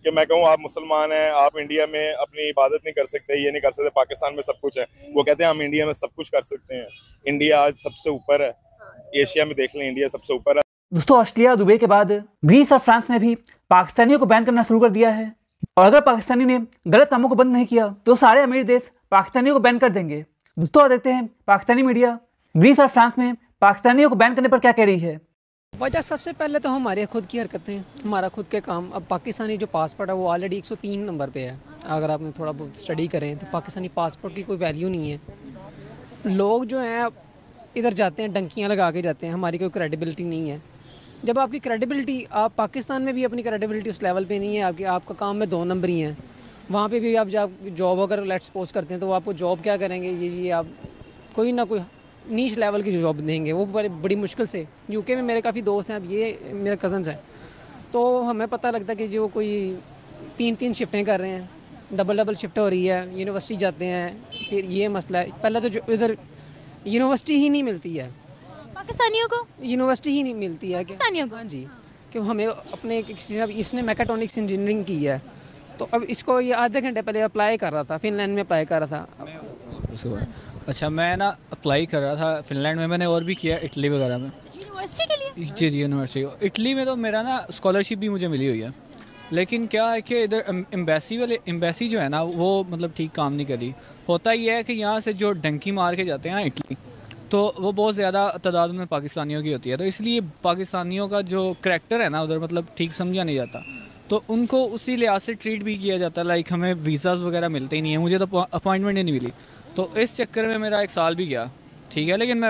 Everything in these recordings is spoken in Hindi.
कि मैं कहूँ आप मुसलमान हैं, आप इंडिया में अपनी इबादत नहीं कर सकते, ये नहीं कर सकते, पाकिस्तान में सब कुछ है। वो कहते हैं हम इंडिया में सब कुछ कर सकते हैं, इंडिया आज सबसे ऊपर है, एशिया में देख लें इंडिया सबसे ऊपर है। दोस्तों, ऑस्ट्रेलिया, दुबई के बाद ग्रीस और फ्रांस ने भी पाकिस्तानियों को बैन करना शुरू कर दिया है। और अगर पाकिस्तानी ने गलत कामों को बंद नहीं किया तो सारे अमीर देश पाकिस्तानियों को बैन कर देंगे। दोस्तों, देखते हैं पाकिस्तानी मीडिया ग्रीस और फ्रांस में पाकिस्तानियों को बैन करने पर क्या कह रही है। वजह सबसे पहले तो हमारे खुद की हरकतें, हमारा खुद के काम। अब पाकिस्तानी जो पासपोर्ट है वो ऑलरेडी 103 नंबर पे है। अगर आपने थोड़ा बहुत स्टडी करें तो पाकिस्तानी पासपोर्ट की कोई वैल्यू नहीं है। लोग जो हैं इधर जाते हैं, डंकियां लगा के जाते हैं, हमारी कोई क्रेडिबिलिटी नहीं है। जब आपकी क्रेडिबिलिटी, आप पाकिस्तान में भी अपनी क्रेडिबिलिटी उस लेवल पे नहीं है, आपका काम में 2 नंबर ही हैं। वहाँ पे भी आप जब जॉब अगर लेट्स सपोज करते हैं तो वो आपको जॉब क्या करेंगे, ये आप कोई ना कोई नीच लेवल की जो जॉब देंगे, वो बड़ी मुश्किल से। यूके में मेरे काफ़ी दोस्त हैं, अब ये मेरे कज़न्स हैं, तो हमें पता लगता है कि जो कोई 3-3 शिफ्टें कर रहे हैं, डबल शिफ्ट हो रही है, यूनिवर्सिटी जाते हैं, फिर ये मसला है। पहले तो जो इधर यूनिवर्सिटी ही नहीं मिलती है, पाकिस्तानियों को यूनिवर्सिटी ही नहीं मिलती है। पाकिस्तानियों को? हाँ जी, कि हमें अपने इसने मैकेट्रॉनिक्स इंजीनियरिंग की है, तो अब इसको ये आधे घंटे पहले अप्लाई कर रहा था, फिनलैंड में अप्लाई कर रहा था। अच्छा, मैं ना अप्लाई कर रहा था फिनलैंड में, मैंने और भी किया इटली वगैरह में, यूनिवर्सिटी के लिए। जी यूनिवर्सिटी। इटली में तो मेरा ना स्कॉलरशिप भी मुझे मिली हुई है, लेकिन क्या है कि इधर एम्बेसी जो है ना वो मतलब ठीक काम नहीं करी। होता ही है कि यहाँ से जो डंकी मार के जाते हैं ना इटली, तो वो बहुत ज़्यादा तादाद में पाकिस्तानियों की होती है, तो इसलिए पाकिस्तानियों का जो करैक्टर है ना उधर मतलब ठीक समझा नहीं जाता, तो उनको उसी लिहाज से ट्रीट भी किया जाता है। लाइक हमें वीज़ाज़ वगैरह मिलते ही नहीं है, मुझे तो अपॉइंटमेंट ही नहीं मिली, तो इस चक्कर में मेरा 1 साल भी गया। ठीक है, लेकिन मैं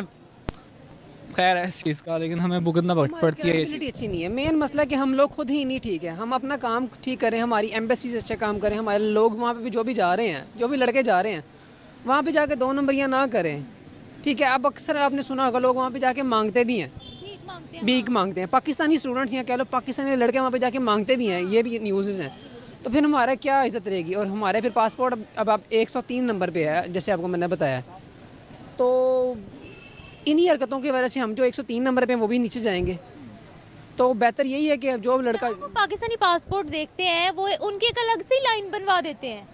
खैर है इस चीज़ का, लेकिन हमें भुगतना पड़ती है। ये अच्छी नहीं है। मेन मसला कि हम लोग खुद ही नहीं ठीक है। हम अपना काम ठीक करें, हमारी एम्बेसी से अच्छा काम करें, हमारे लोग वहाँ पे भी जो भी जा रहे हैं, जो भी लड़के जा रहे हैं, वहाँ पे जाके 2 नंबरियाँ ना करें। ठीक है, अब अक्सर आपने सुना होगा लोग वहाँ पे जाके मांगते भी हैं, भीख मांगते हैं। पाकिस्तानी स्टूडेंट्स या कह लो पाकिस्तानी लड़के वहाँ पे जाके मांगते भी हैं, ये भी न्यूज़ हैं। तो फिर हमारा क्या इज़्ज़त रहेगी। और हमारे फिर पासपोर्ट अब आप 103 नंबर पे है, जैसे आपको मैंने बताया। तो इन्हीं हरकतों की वजह से हम जो 103 नंबर पे हैं वो भी नीचे जाएंगे। तो बेहतर यही है कि जो लड़का वो पाकिस्तानी पासपोर्ट देखते हैं वो उनकी एक अलग सी लाइन बनवा देते हैं।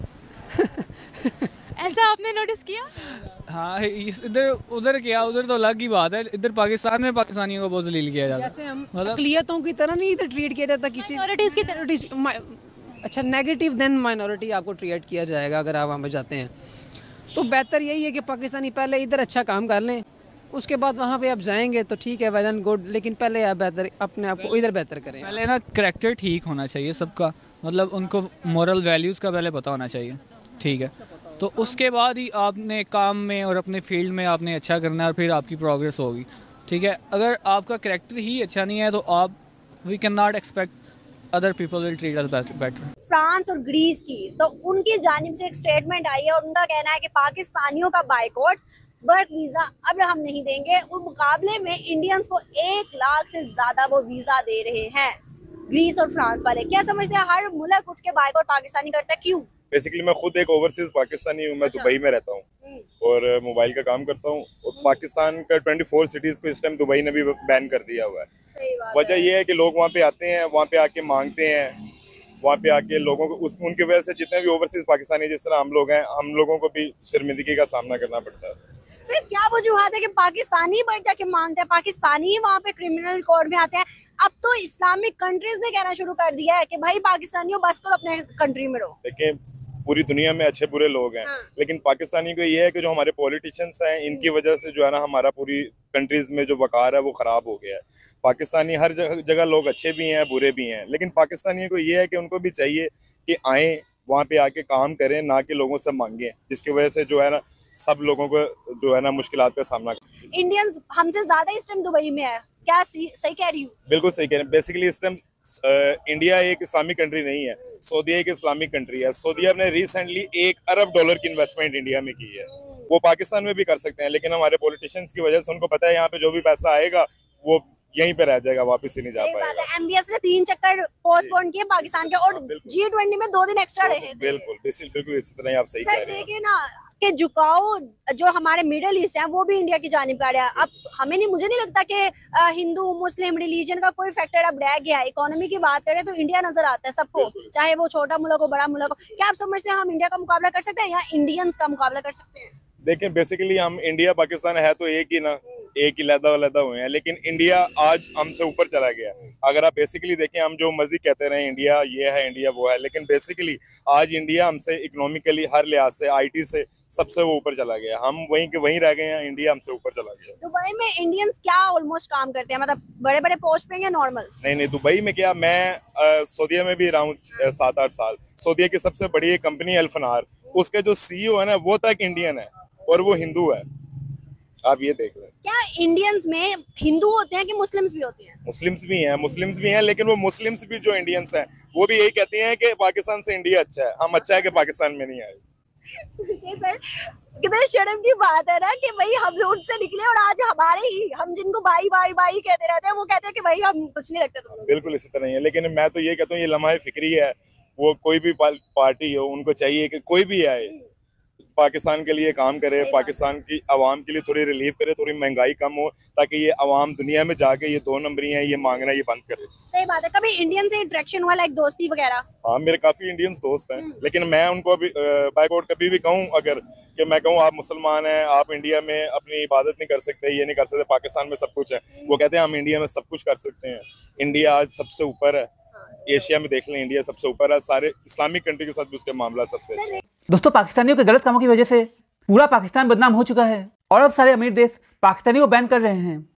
ऐसा आपने नोटिस किया? हाँ, इधर उधर क्या, उधर तो अलग ही बात है। इधर पाकिस्तान में पाकिस्तानियों को बहुत जलील किया जाता है, जैसे हम अक़लियतों की तरह नहीं इधर ट्रीट किया जाता, किसी माइनॉरिटीज़ की तरह। अच्छा, नेगेटिव देन माइनॉरिटी आपको ट्रीट किया जाएगा अगर आप वहाँ पर जाते हैं। तो बेहतर यही है कि पाकिस्तानी पहले इधर अच्छा काम कर लें, उसके बाद वहाँ पे आप जाएंगे तो ठीक है, वेल एंड गुड, लेकिन पहले आप बेहतर अपने आप को इधर बेहतर करें। पहले ना करैक्टर ठीक होना चाहिए सबका, मतलब उनको मॉरल वैल्यूज़ का पहले पता होना चाहिए। ठीक है, तो उसके बाद ही आपने काम में और अपने फील्ड में आपने अच्छा करना है और फिर आपकी प्रोग्रेस होगी। ठीक है, अगर आपका करैक्टर ही अच्छा नहीं है तो आप we can not expect other people will treat us better. France और ग्रीस की तो उनकी जानिब से एक स्टेटमेंट आई है और उनका कहना है कि पाकिस्तानियों का बाइकॉट, वर्क वीजा अब हम नहीं देंगे। उस मुकाबले में इंडियंस को 1 लाख से ज्यादा वो वीजा दे रहे हैं ग्रीस और फ्रांस वाले। क्या समझते हैं, हर मुल्क उठ के बाइकॉट पाकिस्तानी करता है, क्यों? बेसिकली मैं खुद एक ओवरसीज पाकिस्तानी हूँ, मैं दुबई में रहता हूँ और मोबाइल का काम करता हूँ, और पाकिस्तान का 24 सिटीज को इस टाइम दुबई ने भी बैन कर दिया हुआ है। वजह यह है कि लोग वहाँ पे आते हैं, वहाँ पे आके मांगते हैं, वहाँ पे आके लोगों को उनकी वजह से जितने भी ओवरसीज पाकिस्तानी जिस तरह हम लोग हैं, हम लोगों को भी शर्मिंदगी का सामना करना पड़ता है। सिर्फ क्या वजूहत है कि पाकिस्तानी बढ़ जाके मांगते हैं, पाकिस्तानी ही वहाँ पे क्रिमिनल कोर्ट में आते हैं। अब तो इस्लामिक कंट्रीज ने कहना शुरू कर दिया है कि भाई पाकिस्तानियों बस करो, अपने कंट्री में रहो। देखिए, पूरी दुनिया में अच्छे बुरे लोग हैं, लेकिन पाकिस्तानी को ये है कि जो हमारे पॉलिटिशियंस हैं इनकी वजह से जो है ना हमारा पूरी कंट्रीज में जो वकार है वो खराब हो गया है। पाकिस्तानी हर जगह लोग अच्छे भी हैं बुरे भी हैं, लेकिन पाकिस्तानियों को ये है कि उनको भी चाहिए कि आए वहाँ पे आके काम करें, ना कि लोगों से मांगे, जिसकी वजह से जो है ना सब लोगों को जो है ना मुश्किलात का सामना। इंडियंस हमसे ज्यादा इस टाइम दुबई में है, क्या सही कह रही हूँ? बिल्कुल सही कह रहे हैं। बेसिकली इस टाइम इंडिया एक इस्लामिक कंट्री नहीं है, सऊदीया एक इस्लामिक कंट्री है। सऊदीया ने रिसेंटली $1 अरब की इन्वेस्टमेंट इंडिया में की है। वो पाकिस्तान में भी कर सकते हैं, लेकिन हमारे पॉलिटिशियंस की वजह से उनको पता है यहाँ पे जो भी पैसा आएगा वो यहीं पे रह जाएगा, वापस ही नहीं जा पाएगा। एमबीएस ने 3 चक्कर पोस्टपोन किए पाकिस्तान के, और G20 में 2 दिन एक्स्ट्रा रहे थे। बिल्कुल इसी तरह आप सही कह रहे हैं। देखिए ना कि झुकाव जो हमारे मिडिल ईस्ट है वो भी इंडिया की जानिब कर रहा है। अब हमें नहीं, मुझे नहीं लगता कि हिंदू मुस्लिम रिलीजन का कोई फैक्टर अब रह गया है। इकोनॉमी की बात करें तो इंडिया नजर आता है सबको, चाहे वो छोटा मुल्क हो बड़ा मुल्क हो। क्या आप समझते हैं हम इंडिया का मुकाबला कर सकते हैं या इंडियंस का मुकाबला कर सकते हैं? देखें, बेसिकली हम इंडिया पाकिस्तान है तो एक ही ना, एक ही लहदा हुए हैं, लेकिन इंडिया आज हमसे ऊपर चला गया। अगर आप बेसिकली देखें, हम जो मर्जी कहते रहे इंडिया ये है इंडिया वो है, लेकिन बेसिकली आज इंडिया हमसे इकोनॉमिकली हर लिहाज से आईटी से सबसे वो ऊपर चला गया। हम वहीं के वहीं रह गए हैं, इंडिया हमसे ऊपर चला गया। दुबई में इंडियंस क्या ऑलमोस्ट काम करते हैं, मतलब बड़े बड़े पोस्ट पे या नॉर्मल? नहीं, दुबई में क्या, मैं सऊदीया में भी रहा हूँ 7-8 साल। सऊदीया की सबसे बड़ी कंपनी अल्फनार, उसके जो सीईओ है ना वो तक इंडियन है और वो हिंदू है। आप ये देख लें। क्या इंडियंस में हिंदू होते हैं कि मुस्लिम्स भी होते हैं? मुस्लिम्स भी हैं, लेकिन वो मुस्लिम्स भी जो इंडियंस हैं वो भी यही कहते हैं कि पाकिस्तान से इंडिया अच्छा है, हम अच्छा है कि पाकिस्तान में नहीं आए। सर, कितने शर्म की बात है ना कि भाई हम उनसे निकले और आज हमारे ही, हम जिनको भाई भाई भाई कहते रहते हैं वो कहते हैं कि भाई हम कुछ नहीं लगता तुम। बिल्कुल इसी तरह ही है, लेकिन मैं तो ये कहता हूँ ये लम्हा फिक्री है। वो कोई भी पार्टी हो, उनको चाहिए कि कोई भी आए पाकिस्तान के लिए काम करे, पाकिस्तान की आवाम के लिए थोड़ी रिलीफ करे, थोड़ी महंगाई कम हो, ताकि ये आवाम दुनिया में जाके ये 2 नंबरी है ये मांगना ये बंद करे। सही बात है। कभी इंडियन से इंटरेक्शन हुआ, लाइक दोस्ती वगैरह? हाँ, मेरे काफी इंडियंस दोस्त हैं, लेकिन मैं उनको अभी बैकवर्ड कभी भी कहूँ अगर कि मैं कहूँ आप मुसलमान हैं, आप इंडिया में अपनी इबादत नहीं कर सकते, ये नहीं कर सकते, पाकिस्तान में सब कुछ है, वो कहते हैं हम इंडिया में सब कुछ कर सकते हैं। इंडिया आज सबसे ऊपर है, एशिया में देख लें इंडिया सबसे ऊपर है, सारे इस्लामिक कंट्री के साथ भी उसके मामला सबसे अच्छा है। दोस्तों, पाकिस्तानियों के गलत कामों की वजह से पूरा पाकिस्तान बदनाम हो चुका है और अब सारे अमीर देश पाकिस्तानियों को बैन कर रहे हैं।